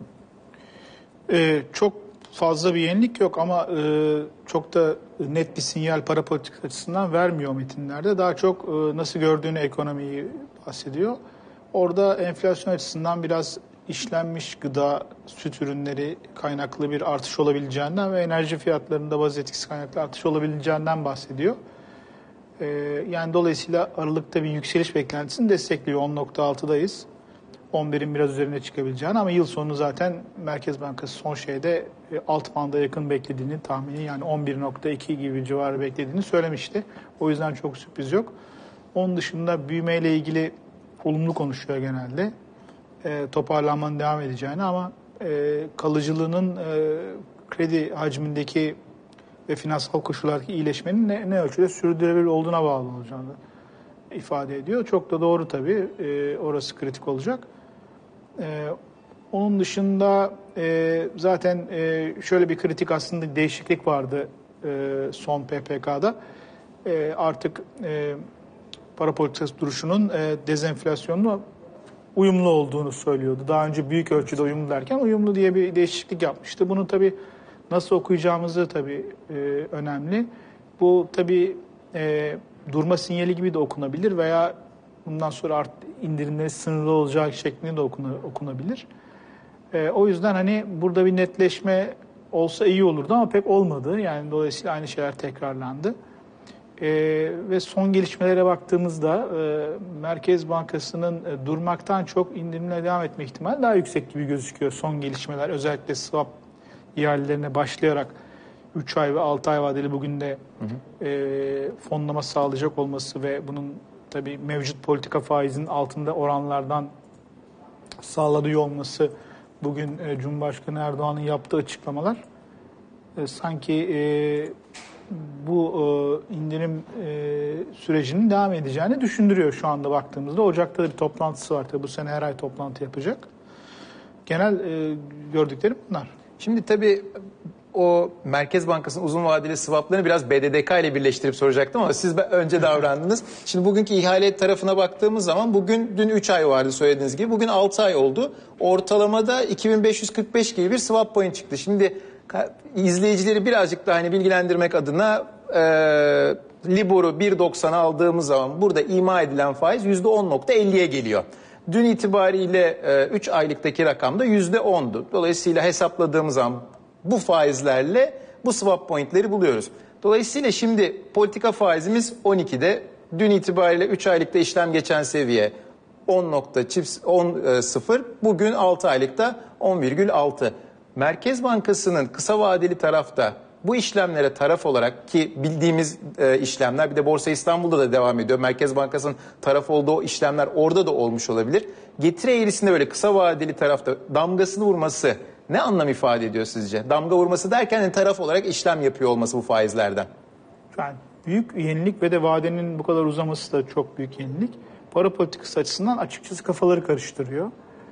Ee, çok fazla bir yenilik yok ama e, çok da net bir sinyal para politikası açısından vermiyor metinlerde. Daha çok e, nasıl gördüğünü ekonomiyi bahsediyor. Orada enflasyon açısından biraz işlenmiş gıda, süt ürünleri kaynaklı bir artış olabileceğinden ve enerji fiyatlarında baz etkisi kaynaklı artış olabileceğinden bahsediyor. Ee, yani dolayısıyla Aralık'ta bir yükseliş beklentisini destekliyor. on nokta altıdayız. on birin biraz üzerine çıkabileceğini ama yıl sonu zaten Merkez Bankası son şeyde e, alt banda yakın beklediğini tahmini yani on bir nokta iki gibi civarı beklediğini söylemişti. O yüzden çok sürpriz yok. Onun dışında büyümeyle ilgili olumlu konuşuyor genelde. E, toparlanmanın devam edeceğini ama e, kalıcılığının e, kredi hacmindeki ve finansal koşullardaki iyileşmenin ne, ne ölçüde sürdürülebilir olduğuna bağlı olacağını ifade ediyor. Çok da doğru tabii. E, orası kritik olacak. E, onun dışında e, zaten e, şöyle bir kritik aslında değişiklik vardı e, son P P K'da. E, artık e, para politikası duruşunun e, dezenflasyonlu uyumlu olduğunu söylüyordu. Daha önce büyük ölçüde uyumlu derken uyumlu diye bir değişiklik yapmıştı. Bunu tabii nasıl okuyacağımızı tabii e, önemli. Bu tabii e, durma sinyali gibi de okunabilir veya bundan sonra art, indirimleri sınırlı olacağı şeklinde de okuna, okunabilir. E, o yüzden hani burada bir netleşme olsa iyi olurdu ama pek olmadı. Yani dolayısıyla aynı şeyler tekrarlandı. E, ve son gelişmelere baktığımızda e, Merkez Bankası'nın e, durmaktan çok indirimle devam etme ihtimali daha yüksek gibi gözüküyor. Son gelişmeler özellikle swap ihalelerine başlayarak üç ay ve altı ay vadeli bugün de hı hı. E, fonlama sağlayacak olması ve bunun tabii mevcut politika faizinin altında oranlardan sağladığı olması, bugün e, Cumhurbaşkanı Erdoğan'ın yaptığı açıklamalar e, sanki e, bu e, indirim e, sürecinin devam edeceğini düşündürüyor şu anda baktığımızda. Ocak'ta da bir toplantısı var. Tabii bu sene her ay toplantı yapacak. Genel e, gördüklerim bunlar. Şimdi tabii o Merkez Bankası'nın uzun vadeli swaplarını biraz B D D K ile birleştirip soracaktım ama siz önce davrandınız. Şimdi bugünkü ihale tarafına baktığımız zaman bugün dün üç ay vardı söylediğiniz gibi. Bugün altı ay oldu. Ortalamada iki bin beş yüz kırk beş gibi bir swap point çıktı. Şimdi izleyicileri birazcık daha hani bilgilendirmek adına e, Libor'u bir doksana aldığımız zaman burada ima edilen faiz yüzde on nokta elliye geliyor. Dün itibariyle üç aylıktaki rakam da yüzde ondu. Dolayısıyla hesapladığımız zaman bu faizlerle bu swap pointleri buluyoruz. Dolayısıyla şimdi politika faizimiz on ikide. Dün itibariyle üç aylıkta işlem geçen seviye on nokta sıfır. Bugün altı aylıkta on virgül altı. Merkez Bankası'nın kısa vadeli tarafta bu işlemlere taraf olarak, ki bildiğimiz e, işlemler bir de Borsa İstanbul'da da devam ediyor. Merkez Bankası'nın taraf olduğu işlemler orada da olmuş olabilir. Getiri eğrisinde böyle kısa vadeli tarafta damgasını vurması ne anlam ifade ediyor sizce? Damga vurması derken yani taraf olarak işlem yapıyor olması bu faizlerden. Yani büyük yenilik ve de vadenin bu kadar uzaması da çok büyük yenilik. Para politikası açısından açıkçası kafaları karıştırıyor.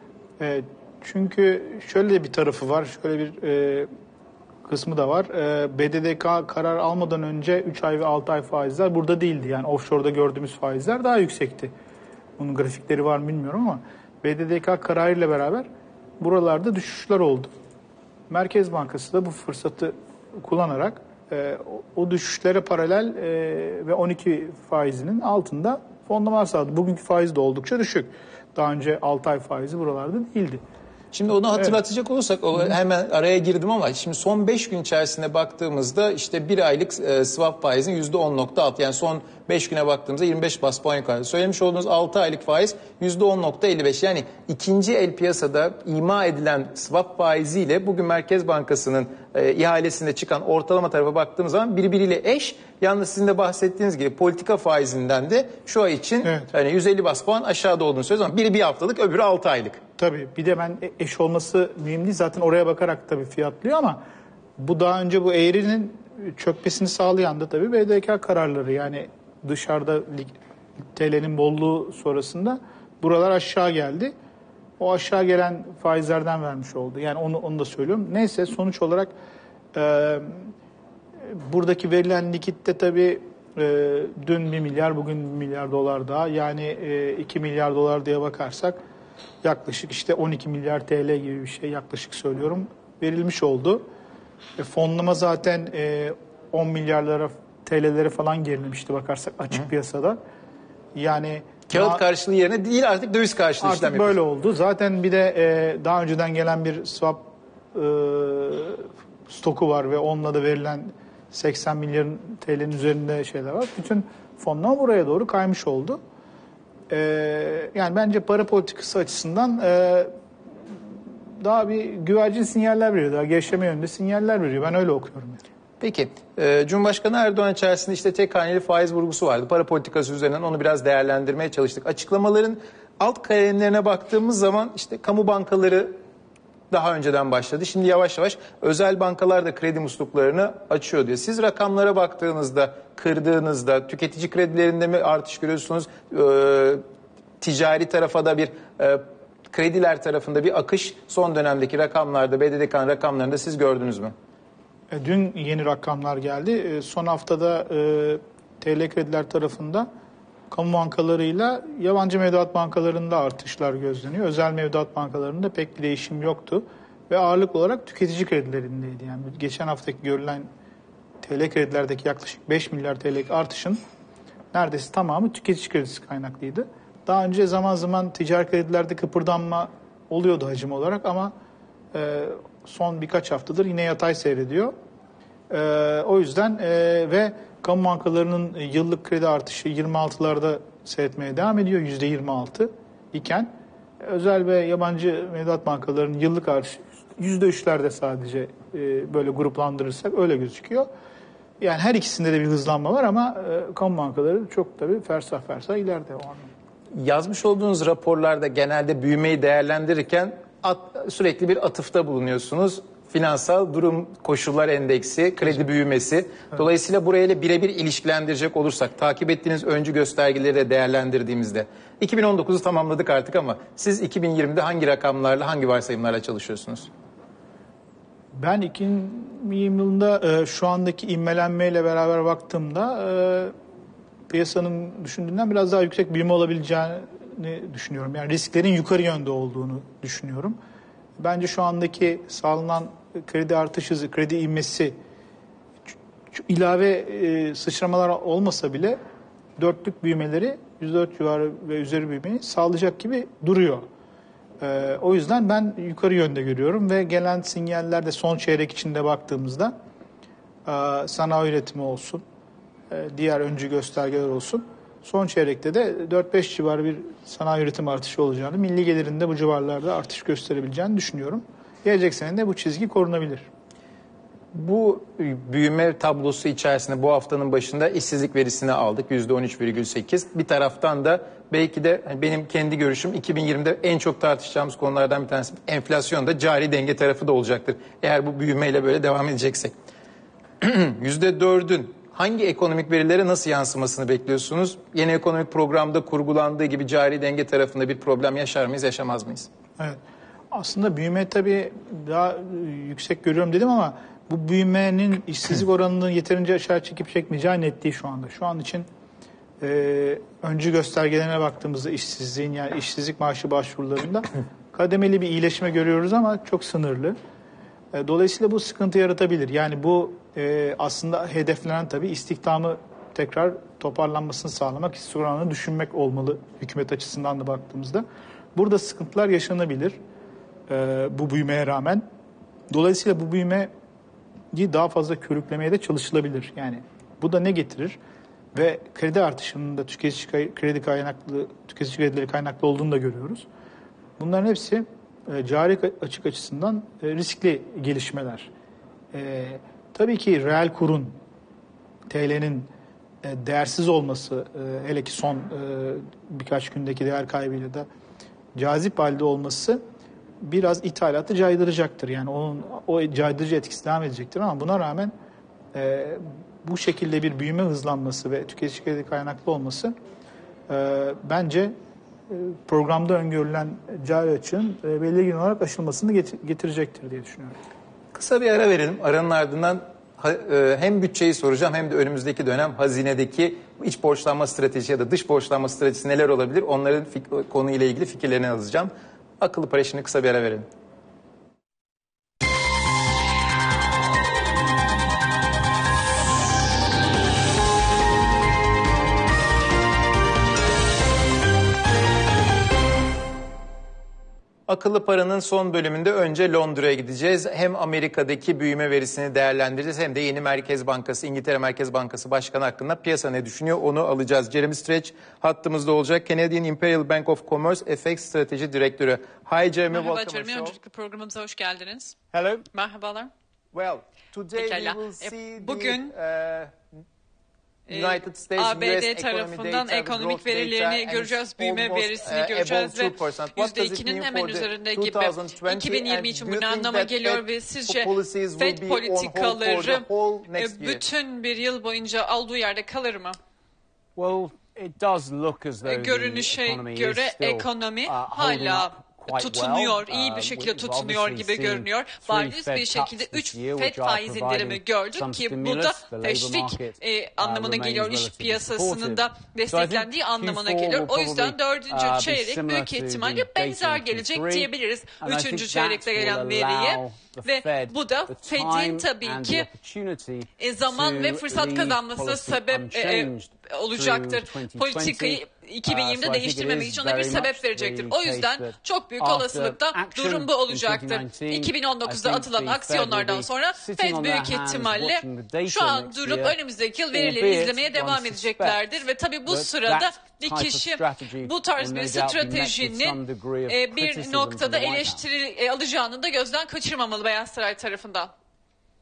E, çünkü şöyle bir tarafı var, şöyle bir e, kısmı da var. E, B D D K karar almadan önce üç ay ve altı ay faizler burada değildi. Yani offshore'da gördüğümüz faizler daha yüksekti. Bunun grafikleri var mı bilmiyorum ama B D D K kararıyla beraber buralarda düşüşler oldu. Merkez Bankası da bu fırsatı kullanarak e, o düşüşlere paralel e, ve on iki faizinin altında fonlama sağladı. Bugünkü faiz de oldukça düşük. Daha önce altı ay faizi buralarda değildi. Şimdi onu hatırlatacak olursak o hemen araya girdim ama şimdi son beş gün içerisinde baktığımızda işte bir aylık e, swap faizin yüzde on nokta altı, yani son beş güne baktığımızda yirmi beş bas puan yukarı. Söylemiş olduğunuz altı aylık faiz yüzde on nokta elli beş, yani ikinci el piyasada ima edilen swap faiziyle bugün Merkez Bankası'nın e, ihalesinde çıkan ortalama tarafa baktığımız zaman birbiriyle eş. Yalnız sizin de bahsettiğiniz gibi politika faizinden de şu ay için evet, hani yüz elli bas puan aşağıda olduğunu söylüyoruz ama biri bir haftalık, öbürü altı aylık. Tabii bir de ben eş olması mühim değil. Zaten oraya bakarak tabii fiyatlıyor ama bu daha önce bu eğrinin çökmesini sağlayan da tabii B D D K kararları. Yani dışarıda T L'nin bolluğu sonrasında buralar aşağı geldi. O aşağı gelen faizlerden vermiş oldu. Yani onu, onu da söylüyorum. Neyse sonuç olarak e, buradaki verilen likitte tabii e, dün bir milyar, bugün bir milyar dolar daha. Yani e, iki milyar dolar diye bakarsak yaklaşık işte on iki milyar T L gibi bir şey, yaklaşık söylüyorum, verilmiş oldu. E, fonlama zaten e, on milyarlara T L'lere falan gerilemişti bakarsak açık Hı. piyasada. Yani kağıt daha, karşılığı yerine değil artık döviz karşılığı artık işlem yapıyor. böyle oldu. Zaten bir de e, daha önceden gelen bir swap e, stoku var ve onunla da verilen seksen milyar T L'nin üzerinde şeyler var. Bütün fonlama buraya doğru kaymış oldu. Ee, yani bence para politikası açısından e, daha bir güvercin sinyaller veriyor. Daha gevşeme yönünde sinyaller veriyor. Ben öyle okuyorum. Yani. Peki, e, Cumhurbaşkanı Erdoğan içerisinde işte tek haneli faiz vurgusu vardı. Para politikası üzerinden onu biraz değerlendirmeye çalıştık. Açıklamaların alt kalemlerine baktığımız zaman işte kamu bankaları daha önceden başladı. Şimdi yavaş yavaş özel bankalar da kredi musluklarını açıyor diyor. Siz rakamlara baktığınızda, kırdığınızda tüketici kredilerinde mi artış görüyorsunuz? Ee, ticari tarafa da bir e, krediler tarafında bir akış son dönemdeki rakamlarda, B D D K'nın rakamlarında siz gördünüz mü? E, dün yeni rakamlar geldi. E, son haftada e, T L krediler tarafında kamu bankalarıyla yabancı mevduat bankalarında artışlar gözleniyor. Özel mevduat bankalarında pek bir değişim yoktu. Ve ağırlık olarak tüketici kredilerindeydi. Yani geçen haftaki görülen T L kredilerdeki yaklaşık beş milyar T L'lik artışın neredeyse tamamı tüketici kredisi kaynaklıydı. Daha önce zaman zaman ticari kredilerde kıpırdanma oluyordu hacim olarak ama e, son birkaç haftadır yine yatay seyrediyor. E, o yüzden e, ve kamu bankalarının yıllık kredi artışı yirmi altılarda seyretmeye devam ediyor. yüzde yirmi altı iken özel ve yabancı mevduat bankalarının yıllık artışı yüzde üçlerde sadece e, böyle gruplandırırsak öyle gözüküyor. yani her ikisinde de bir hızlanma var ama e, kamu bankaları çok tabii fersah fersah ileride o anlamda. Yazmış olduğunuz raporlarda genelde büyümeyi değerlendirirken at, sürekli bir atıfta bulunuyorsunuz. Finansal durum koşullar endeksi, kredi büyümesi. Evet. Dolayısıyla burayla birebir ilişkilendirecek olursak, takip ettiğiniz öncü göstergeleri de değerlendirdiğimizde, iki bin on dokuzu tamamladık artık ama siz iki bin yirmide hangi rakamlarla, hangi varsayımlarla çalışıyorsunuz? Ben iki bin yirmi yılında e, şu andaki ivmelenmeyle beraber baktığımda e, piyasanın düşündüğünden biraz daha yüksek büyüme olabileceğini düşünüyorum. Yani risklerin yukarı yönde olduğunu düşünüyorum. Bence şu andaki sağlanan kredi artış hızı, kredi ivmesi ilave e, sıçramalar olmasa bile dörtlük büyümeleri yüzde dört civarı ve üzeri büyümeyi sağlayacak gibi duruyor. E, o yüzden ben yukarı yönde görüyorum ve gelen sinyaller de son çeyrek içinde baktığımızda e, sanayi üretimi olsun, e, diğer öncü göstergeler olsun. Son çeyrekte de dört beş civarı bir sanayi üretim artışı olacağını, milli gelirinde bu civarlarda artış gösterebileceğini düşünüyorum. Gelecek sene de bu çizgi korunabilir. Bu büyüme tablosu içerisinde bu haftanın başında işsizlik verisini aldık. yüzde on üç virgül sekiz. Bir taraftan da belki de benim kendi görüşüm iki bin yirmide en çok tartışacağımız konulardan bir tanesi enflasyon da cari denge tarafı da olacaktır. Eğer bu büyümeyle böyle devam edeceksek. yüzde dördün hangi ekonomik verilere nasıl yansımasını bekliyorsunuz? Yeni ekonomik programda kurgulandığı gibi cari denge tarafında bir problem yaşar mıyız, yaşamaz mıyız? Evet. Aslında büyüme tabii daha yüksek görüyorum dedim ama bu büyümenin işsizlik oranını yeterince aşağı çekip çekmeyeceği net değil şu anda. Şu an için e, öncü göstergelerine baktığımızda işsizliğin yani işsizlik maaşı başvurularında kademeli bir iyileşme görüyoruz ama çok sınırlı. E, dolayısıyla bu sıkıntı yaratabilir. Yani bu e, aslında hedeflenen tabii istihdamı tekrar toparlanmasını sağlamak, işsizlik oranını düşünmek olmalı hükümet açısından da baktığımızda. Burada sıkıntılar yaşanabilir e, bu büyümeye rağmen. Dolayısıyla bu büyümeyi daha fazla körüklemeye de çalışılabilir. Yani bu da ne getirir? Ve kredi artışının da tüketici kredi kaynaklı, tüketici kredileri kaynaklı olduğunu da görüyoruz. Bunların hepsi e, cari açık açısından e, riskli gelişmeler. E, tabii ki reel kurun, T L'nin e, değersiz olması, e, hele ki son e, birkaç gündeki değer kaybıyla da cazip halde olması biraz ithalatı caydıracaktır. Yani onun o caydırıcı etkisi devam edecektir ama buna rağmen e, bu şekilde bir büyüme hızlanması ve tüketici kredi kaynaklı olması e, bence e, programda öngörülen cari açığın e, belirgin olarak aşılmasını get- getirecektir diye düşünüyorum. Kısa bir ara verelim. Aranın ardından ha, e, hem bütçeyi soracağım hem de önümüzdeki dönem hazinedeki iç borçlanma stratejisi ya da dış borçlanma stratejisi neler olabilir? Onların fik- konuyla ilgili fikirlerini alacağım. Akıllı para işini kısa bir ara verelim. Akıllı Para'nın son bölümünde önce Londra'ya gideceğiz. Hem Amerika'daki büyüme verisini değerlendireceğiz hem de yeni Merkez Bankası, İngiltere Merkez Bankası Başkanı hakkında piyasa ne düşünüyor onu alacağız. Jeremy Stretch hattımızda olacak. Canadian Imperial Bank of Commerce F X Strateji Direktörü. Hi Jeremy, Merhaba welcome. Jeremy, öncelikle programımıza hoş geldiniz. Hello. Merhabalar. Well, today Pekala. we will see Bugün the, uh, United States, A B D U S tarafından data, ekonomik growth verilerini data, göreceğiz, büyüme almost, verisini uh, göreceğiz ve above two percent. What does yüzde it ikinin mean hemen for the üzerinde gibi. twenty twenty iki bin yirmi and için do bu you ne think anlama that geliyor Fed ve sizce policies will Fed be on hold for the politikaları whole next year? bütün bir yıl boyunca olduğu yerde kalır mı? Well, it does look as though the Görünüşe economy göre is still, ekonomi uh, holding hala up quite tutunuyor, well. iyi Uh, bir şekilde we've tutunuyor obviously gibi seen görünüyor. three Bariz Fed bir cuts şekilde this üç year, Fed which are faiz indirimi providing gördük some ki bu stimulus. da The labour teşvik market, e, uh, anlamına remains geliyor, iş relatively piyasasının supportive. da So I think desteklendiği anlamına Q four geliyor. will O yüzden probably, dördüncü uh, be çeyrek similar büyük to the ihtimalle data in benzer Q gelecek three. diyebiliriz. And I think Üçüncü that çeyrekte will gelen veriye allow the ve Fed bu da the Fed'in time tabii and ki the opportunity e, zaman to ve fırsat leave kazanmasına policy sebep e, unchanged olacaktır. through twenty Politikayı twenty. iki bin yirmide Uh, so I think it değiştirmemek is için ona bir very sebep much verecektir. the O yüzden case that çok büyük after olasılıkla action durum bu in olacaktır. twenty nineteen, iki bin on dokuzda I think atılan the Fed aksiyonlardan will be sonra sitting Fed on büyük their hands ihtimalle watching the data şu an next durup year, önümüzdeki yıl verileri albeit izlemeye one devam suspects edeceklerdir ve tabii bu that sırada that bir type of kişi strategy bu tarz will bir no doubt be met with stratejinin some degree of e, bir criticism noktada from the White House. eleştiri e, alacağını da gözden kaçırmamalı Beyaz Saray tarafından.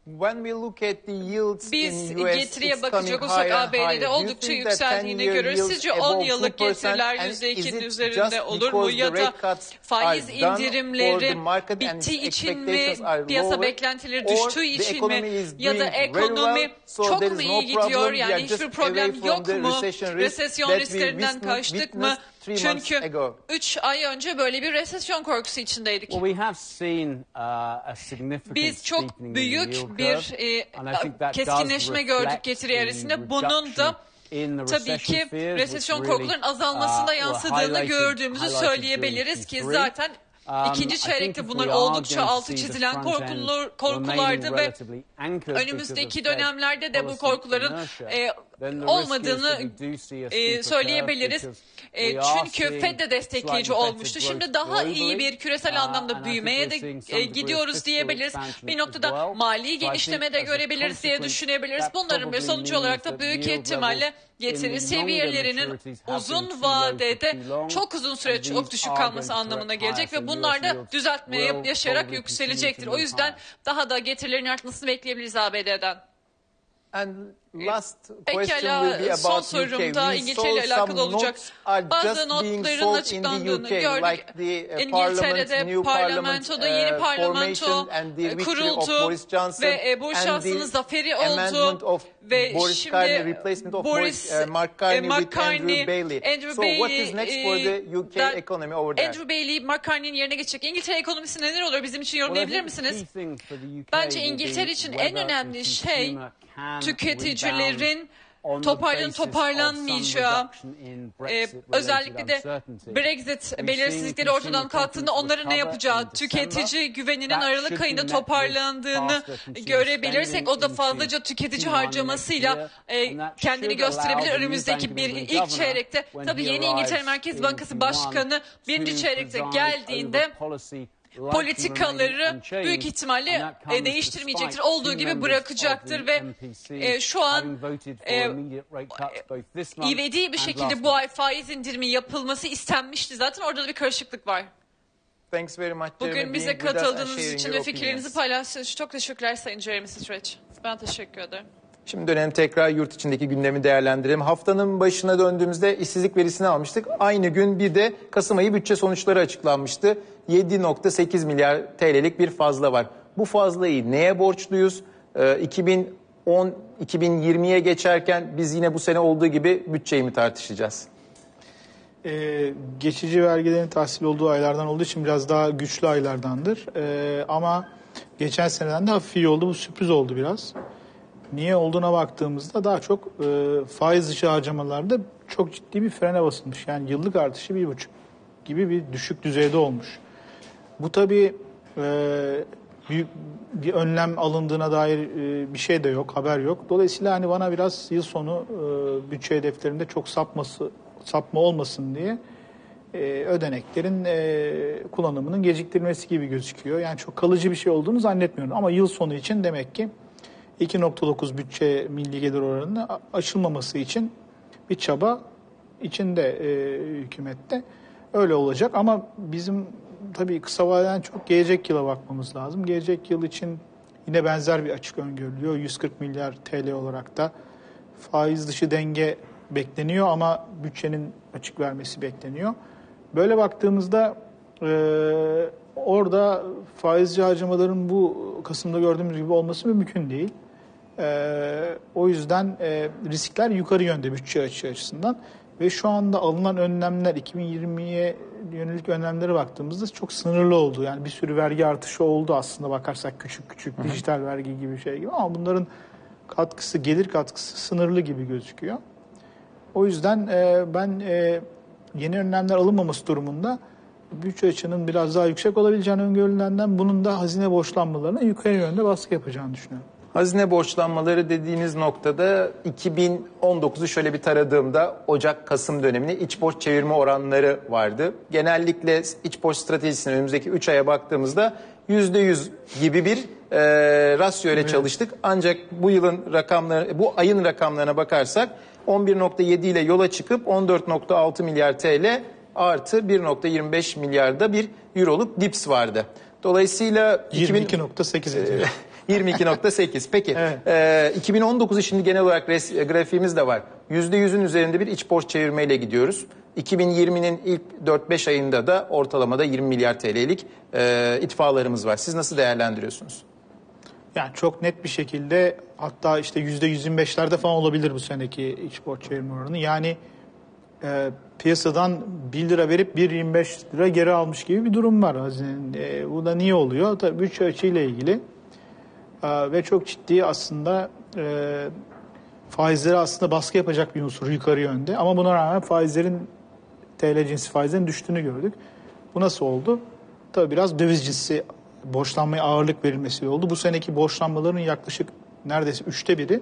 When we look at the yields Biz in U S, getiriye it's bakacak coming olursak higher and A B D'de higher. Do you oldukça think that yükseldiğini ten-year görürüz. yields Sizce above on yıllık two percent, getiriler and yüzde is ikinin it üzerinde just olur mu? because Ya the da rate cuts faiz are done for the indirimleri market and bittiği için mi, expectations are piyasa lower, beklentileri or düştüğü the için economy mi, is ya da doing very ekonomi well, so çok there mu is iyi no gidiyor, problem, we are yani just hiçbir away problem from yok the mu, recession risk resesyon that we risklerinden witnessed- kaçtık mı? witnessed three months Çünkü ago. üç ay önce böyle bir resesyon korkusu içindeydik. Well, we have seen uh, a significant Biz çok steepening in the yield büyük curve, bir e, and I think that does keskinleşme gördük reflect getiri the eğrisinde. Bunun da in the tabii recession ki fears, resesyon which really, korkuların azalmasında uh, were yansıdığını highlighted- gördüğümüzü highlighted söyleyebiliriz ki during Q three. zaten Um, ikinci I çeyrekte think if bunlar we are oldukça going to altı see the çizilen front end korkular, korkulardı remaining ve relatively anchored because önümüzdeki of Fed dönemlerde de bu policy korkuların inertia, e, then the olmadığını risk is that we do see a e, steeper söyleyebiliriz. curve E, because we are çünkü seeing Fed de destekleyici slightly better olmuştu. growth Şimdi daha iyi globally. bir küresel Uh, anlamda and I think büyümeye de we're seeing some e, degree of gidiyoruz fiscal diyebiliriz. expansion Bir as noktada well. mali So I genişleme de think as a görebiliriz diye consequence, düşünebiliriz. that Bunların bir probably sonucu olarak means da that büyük yield ihtimalle levels in getiri the longer seviyelerinin maturities have been uzun too low for vadede too long, çok uzun süre and çok these düşük are kalması going to anlamına correct gelecek higher. ve So bunlar U S da yields düzeltmeye will yaşayarak probably yükselecektir. continue to O move yüzden higher. daha da getirilerin artmasını bekleyebiliriz A B D'den. And last question will be Pekala, son about U K. sorum da We İngiltere ile saw alakalı some olacak. notes are Bazı just being notların sold in the açıklandığını U K, gördük. like the uh, İngiltere'de parliament, new parliament, parlamentoda yeni uh, parlamento formation and the e, victory of kuruldu Boris Johnson ve e, Boris and Johnson'ın the zaferi amendment oldu of ve Boris şimdi Carney, replacement of Boris Boris, uh, Mark Carney, e, Mark with Carney, Andrew Bailey. Andrew So Bailey, what is next for the U K e, economy over there? Andrew Bailey, Mark Carney'nin yerine geçecek. İngiltere ekonomisi neler olur bizim için Well, I yorumlayabilir think the misiniz? key thing for the U K Bence will be İngiltere için en whether önemli the şey consumer can tüketicilerin rebound on the toparlanıp basis of toparlanmayacağı, some reduction in e, Brexit-related özellikle de uncertainty. Brexit We've belirsizlikleri seen ortadan consumer kalktığında onların ne confidence yapacağı, recover in December. tüketici güveninin That Aralık should be ayında met with toparlandığını faster consumer görebilirsek o da spending fazlaca into tüketici Q one harcamasıyla next e, year, and that kendini should allow gösterebilir the new önümüzdeki Bank of bir England ilk governor, çeyrekte. when Tabii he yeni İngiltere arrives Merkez in Bankası Q one, Başkanı birinci to çeyrekte preside geldiğinde over policy likely politikaları remain unchanged, büyük ihtimalle and that comes e, değiştirmeyecektir. despite Olduğu two gibi members bırakacaktır of ve the M P C e, şu an having voted for e, immediate rate cuts both this month ivedi bir and şekilde last bu month. ay faiz indirimi yapılması istenmişti. Zaten orada da bir karışıklık var. Thanks very much, Jeremy, Bugün bize being with us and katıldığınız sharing için your ve fikirlerinizi opinions. paylaştığınız için çok teşekkürler Sayın Jeremy Stretch. Ben teşekkür ederim. Şimdi dönelim tekrar yurt içindeki gündemi değerlendirelim. Haftanın başına döndüğümüzde işsizlik verisini almıştık. Aynı gün bir de Kasım ayı bütçe sonuçları açıklanmıştı. yedi virgül sekiz milyar T L'lik bir fazla var. Bu fazlayı neye borçluyuz? Ee, iki bin on iki bin yirmiye geçerken biz yine bu sene olduğu gibi bütçeyi mi tartışacağız? Ee, geçici vergilerin tahsil olduğu aylardan olduğu için biraz daha güçlü aylardandır. Ee, ama geçen seneden de hafif iyi oldu. Bu sürpriz oldu biraz. Niye olduğuna baktığımızda daha çok e, faiz dışı harcamalarda çok ciddi bir frene basılmış. Yani yıllık artışı bir buçuk gibi bir düşük düzeyde olmuş. Bu tabii e, büyük bir önlem alındığına dair e, bir şey de yok, haber yok. Dolayısıyla hani bana biraz yıl sonu e, bütçe hedeflerinde çok sapması, sapma olmasın diye e, ödeneklerin e, kullanımının geciktirilmesi gibi gözüküyor. Yani çok kalıcı bir şey olduğunu zannetmiyorum. Ama yıl sonu için demek ki iki virgül dokuz bütçe milli gelir oranının aşılmaması için bir çaba içinde e, hükümette öyle olacak. Ama bizim tabii kısa vadeden çok gelecek yıla bakmamız lazım. Gelecek yıl için yine benzer bir açık öngörülüyor. yüz kırk milyar T L olarak da faiz dışı denge bekleniyor ama bütçenin açık vermesi bekleniyor. Böyle baktığımızda e, orada faizci harcamaların bu Kasım'da gördüğümüz gibi olması mümkün değil. E, o yüzden e, riskler yukarı yönde bütçe açığı açısından ve şu anda alınan önlemler iki bin yirmiye yönelik önlemlere baktığımızda çok sınırlı oldu. Yani bir sürü vergi artışı oldu aslında bakarsak küçük küçük Hı-hı. dijital vergi gibi şey gibi ama bunların katkısı, gelir katkısı sınırlı gibi gözüküyor. O yüzden e, ben e, yeni önlemler alınmaması durumunda bütçe açığının biraz daha yüksek olabileceğini öngörülenden bunun da hazine borçlanmalarına yukarı yönde baskı yapacağını düşünüyorum. Hazine borçlanmaları dediğiniz noktada iki bin on dokuzu şöyle bir taradığımda Ocak-Kasım döneminde iç borç çevirme oranları vardı. Genellikle iç borç stratejisinin önümüzdeki üç aya baktığımızda yüzde yüz gibi bir e, rasyo ile evet. çalıştık. Ancak bu yılın rakamları, bu ayın rakamlarına bakarsak on bir virgül yedi ile yola çıkıp on dört virgül altı milyar T L artı bir virgül yirmi beş milyarda bir euroluk dips vardı. Dolayısıyla yirmi iki virgül sekiz ediyor. yirmi iki nokta sekiz. Peki Evet. e, iki bin on dokuz şimdi genel olarak res, grafiğimiz de var. yüzde yüzün üzerinde bir iç borç çevirmeyle gidiyoruz. iki bin yirminin ilk dört beş ayında da ortalamada yirmi milyar T L'lik e, itfaalarımız var. Siz nasıl değerlendiriyorsunuz? Yani çok net bir şekilde, hatta işte yüzde yüz yirmi beşlerde falan olabilir bu seneki iç borç çevirme oranı. Yani e, piyasadan bir lira verip bir virgül yirmi beş lira geri almış gibi bir durum var. Hazinenin. E, bu da niye oluyor? Tabii üç açıyla ilgili e, ve çok ciddi aslında e, faizlere aslında baskı yapacak bir unsur yukarı yönde. Ama buna rağmen faizlerin, T L cinsi faizlerin düştüğünü gördük. Bu nasıl oldu? Tabii biraz döviz cinsi borçlanmaya ağırlık verilmesiyle oldu. Bu seneki borçlanmaların yaklaşık neredeyse üçte biri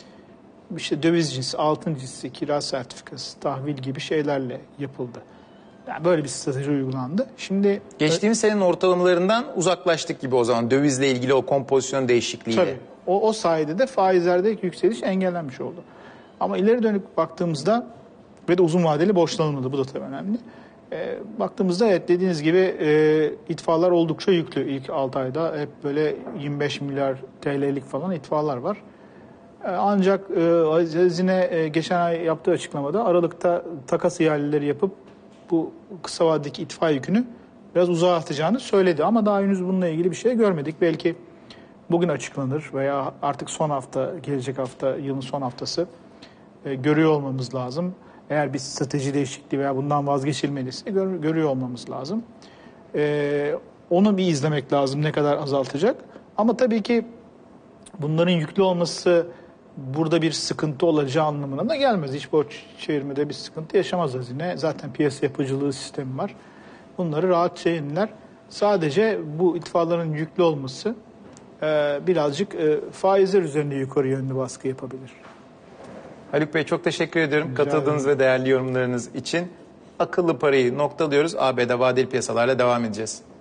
işte döviz cinsi, altın cinsi, kira sertifikası, tahvil gibi şeylerle yapıldı. Yani böyle bir strateji uygulandı. Şimdi Geçtiğimiz senenin ortalamalarından uzaklaştık gibi o zaman dövizle ilgili o kompozisyon değişikliğiyle. tabii o, o sayede de faizlerdeki yükseliş engellenmiş oldu. Ama ileri dönük baktığımızda ve de uzun vadeli borçlanılmadı. Bu da tabii önemli. E, baktığımızda evet, dediğiniz gibi e, itfaalar oldukça yüklü. İlk altı ayda hep böyle yirmi beş milyar T L'lik falan itfaalar var. E, ancak e, Hazine e, geçen ay yaptığı açıklamada Aralık'ta takas ihaleleri yapıp bu kısa vadedeki itfaa yükünü biraz uzağa atacağını söyledi. Ama daha henüz bununla ilgili bir şey görmedik. Belki bugün açıklanır veya artık son hafta, gelecek hafta, yılın son haftası e, görüyor olmamız lazım. Eğer bir strateji değişikliği veya bundan vazgeçilmeliyse gör, görüyor olmamız lazım. Ee, onu bir izlemek lazım, ne kadar azaltacak. Ama tabii ki bunların yüklü olması burada bir sıkıntı olacağı anlamına da gelmez. İç borç çevirmede bir sıkıntı yaşamaz hazine. Zaten piyasa yapıcılığı sistemi var. Bunları rahatça yeniler. Sadece bu itfaaların yüklü olması e, birazcık e, faizler üzerinde yukarı yönlü baskı yapabilir. Haluk Bey çok teşekkür ediyorum Rica katıldığınız ederim. ve değerli yorumlarınız için. Akıllı parayı noktalıyoruz. A B D vadeli piyasalarla devam edeceğiz.